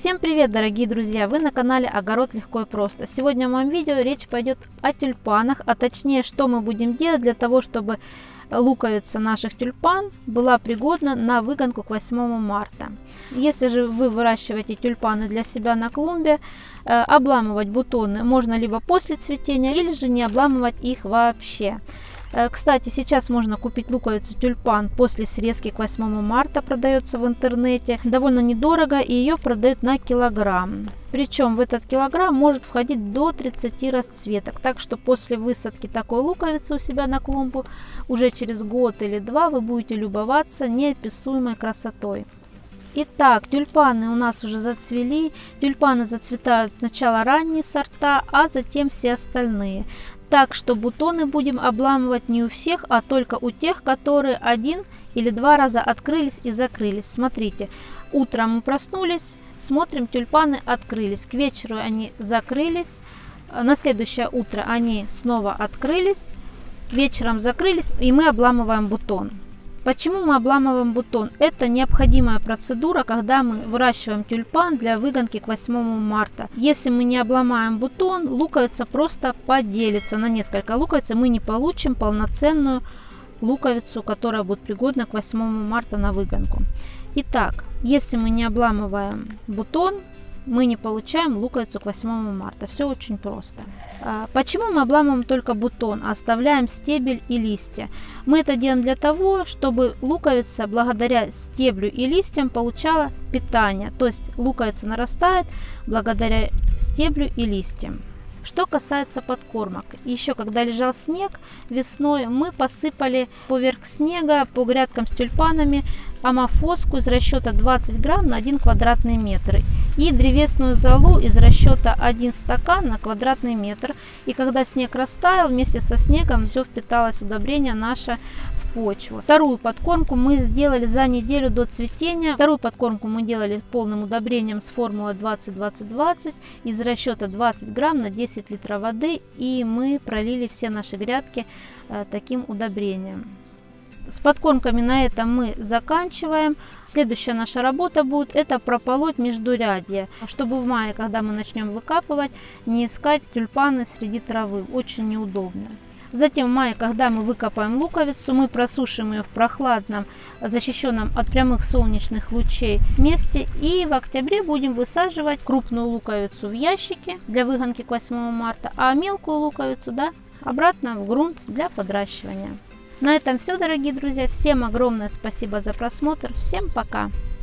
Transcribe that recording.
Всем привет, дорогие друзья! Вы на канале Огород Легко и Просто. Сегодня в моем видео речь пойдет о тюльпанах, а точнее, что мы будем делать для того, чтобы луковица наших тюльпан была пригодна на выгонку к 8 марта. Если же вы выращиваете тюльпаны для себя на клумбе, обламывать бутоны можно либо после цветения, или же не обламывать их вообще. Кстати, сейчас можно купить луковицу тюльпан после срезки к 8 марта, продается в интернете, довольно недорого, и ее продают на килограмм. Причем в этот килограмм может входить до 30 расцветок, так что после высадки такой луковицы у себя на клумбу уже через год или два вы будете любоваться неописуемой красотой. Итак, тюльпаны у нас уже зацвели. Тюльпаны зацветают сначала ранние сорта, а затем все остальные. Так что бутоны будем обламывать не у всех, а только у тех, которые один или два раза открылись и закрылись. Смотрите, утром мы проснулись, смотрим, тюльпаны открылись. К вечеру они закрылись. На следующее утро они снова открылись, вечером закрылись, и мы обламываем бутон. Почему мы обламываем бутон? Это необходимая процедура, когда мы выращиваем тюльпан для выгонки к 8 марта. Если мы не обломаем бутон, луковица просто поделится на несколько луковиц, и мы не получим полноценную луковицу, которая будет пригодна к 8 марта на выгонку. Итак, если мы не обламываем бутон, мы не получаем луковицу к 8 марта. Все очень просто. Почему мы обламываем только бутон, а оставляем стебель и листья? Мы это делаем для того, чтобы луковица благодаря стеблю и листьям получала питание. То есть луковица нарастает благодаря стеблю и листьям. Что касается подкормок, еще когда лежал снег весной, мы посыпали поверх снега по грядкам с тюльпанами амофоску из расчета 20 грамм на 1 квадратный метр и древесную золу из расчета 1 стакан на квадратный метр. И когда снег растаял, вместе со снегом все впиталось удобрение наше в почву. Вторую подкормку мы сделали за неделю до цветения. Вторую подкормку мы делали полным удобрением с формулой 20-20-20 из расчета 20 грамм на 10 литров воды, и мы пролили все наши грядки таким удобрением. С подкормками на этом мы заканчиваем. Следующая наша работа будет это прополоть междурядье, чтобы в мае, когда мы начнем выкапывать, не искать тюльпаны среди травы. Очень неудобно. Затем в мае, когда мы выкопаем луковицу, мы просушим ее в прохладном, защищенном от прямых солнечных лучей месте. И в октябре будем высаживать крупную луковицу в ящики для выгонки к 8 марта, а мелкую луковицу обратно в грунт для подращивания. На этом все, дорогие друзья. Всем огромное спасибо за просмотр. Всем пока!